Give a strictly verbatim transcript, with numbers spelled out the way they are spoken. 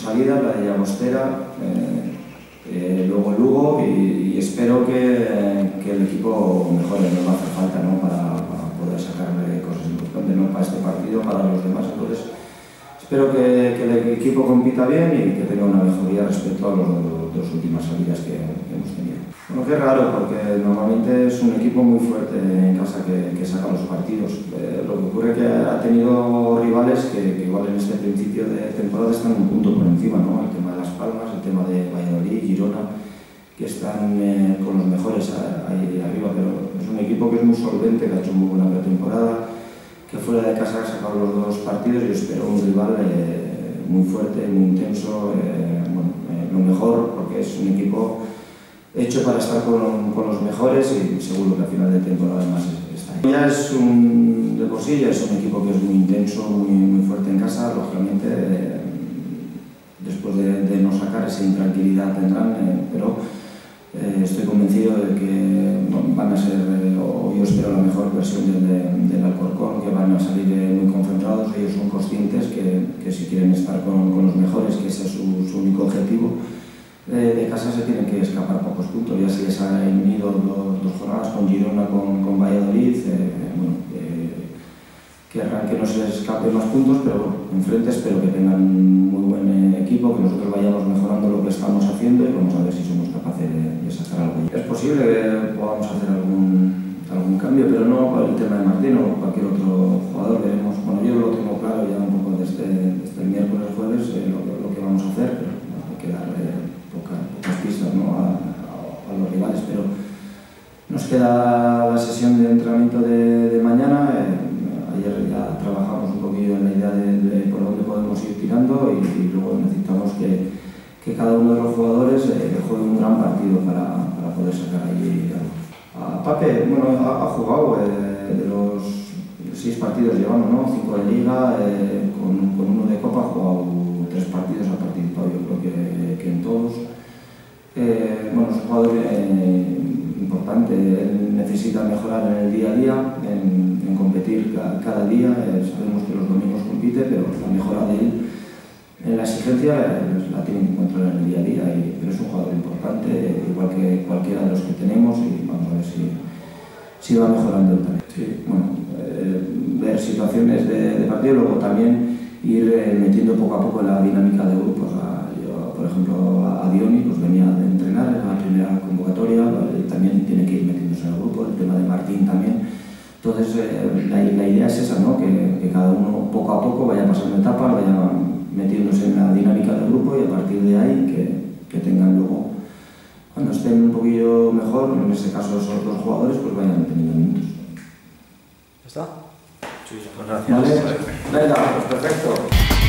salidas, la de Llagostera, eh, eh, luego Lugo y, y espero que, que el equipo mejore, no va a hacer falta, ¿no? para, para poder sacarle cosas importantes, ¿no? Para este partido, para los demás. Entonces, espero que, que el equipo compita bien y que tenga una mejoría respecto a las dos últimas salidas que, que hemos tenido. Bueno, qué raro, porque normalmente es un equipo muy fuerte en casa que, que saca los partidos. Eh, lo que ocurre es que ha tenido rivales que, que igual en este principio de temporada están un punto por encima, ¿no? El tema de Las Palmas, el tema de Valladolid, Girona, que están eh, con los mejores ahí arriba, pero es un equipo que es muy solvente, que ha hecho muy buena pretemporada, que fuera de casa ha sacado los dos partidos. Yo espero un rival eh, muy fuerte, muy intenso, eh, bueno, eh, lo mejor, porque es un equipo hecho para estar con, con los mejores y seguro que a final de temporada además está ahí. Ya es un, de por sí ya es un equipo que es muy intenso, muy, muy fuerte en casa, lógicamente eh, después de, de no sacar esa intranquilidad tendrán, eh, pero eh, estoy convencido de que bueno, van a ser, eh, o yo espero la mejor versión del, de, del Alcorcón, que van a salir eh, muy concentrados. Ellos son conscientes que, que si quieren estar con, con los mejores, que ese es su, su único objetivo, Eh, de casa se tienen que escapar pocos puntos. Ya se les han ido dos, dos jornadas con Girona, con, con Valladolid, eh, bueno, eh, querrán que no se les escapen más puntos, pero bueno, enfrente espero que tengan muy buen eh, equipo, que nosotros vayamos mejorando lo que estamos haciendo y vamos a ver si somos capaces de, de sacar algo. Es posible que podamos hacer algún, algún cambio, pero no por el tema de Martín o cualquier otro jugador. Veremos. Bueno, yo lo tengo claro ya un poco desde, desde el miércoles, jueves, eh, lo, lo que vamos a hacer, pero bueno, hay que darle Poca, pocas pistas, ¿no? a, a, a los rivales, pero nos queda la sesión de entrenamiento de, de mañana. Eh, ayer ya trabajamos un poquillo en la idea de, de por dónde podemos ir tirando y, y luego necesitamos que, que cada uno de los jugadores eh, juegue un gran partido para, para poder sacar ahí algo. A Pape, bueno, ha, ha jugado eh, de los seis partidos llevamos, ¿no? Cinco de Liga, eh, con, con uno de Copa, ha jugado tres partidos, ha participado yo creo que, que en todos. Eh, bueno, es un jugador eh, importante, él necesita mejorar en el día a día, en, en competir cada, cada día. Eh, sabemos que los domingos compite, pero la mejora de él en la exigencia eh, la tiene que encontrar en el día a día, y, pero es un jugador importante, eh, igual que cualquiera de los que tenemos, y vamos a ver si, si va mejorando él también. Sí, bueno, eh, ver situaciones de, de partido, luego también ir eh, metiendo poco a poco en la dinámica de grupos. A, yo, por ejemplo, a, a Dioni pues venía de entrenar en la primera convocatoria, ¿vale? También tiene que ir metiéndose en el grupo, el tema de Martín también. Entonces, eh, la, la idea es esa, ¿no? que, que cada uno poco a poco vaya pasando etapas, vaya metiéndose en la dinámica del grupo, y a partir de ahí que, que tengan luego, cuando estén un poquillo mejor, en este caso esos dos jugadores, pues vayan teniendo minutos. ¿Ya está? Sí, pues gracias. Vale. Venga, pues perfecto.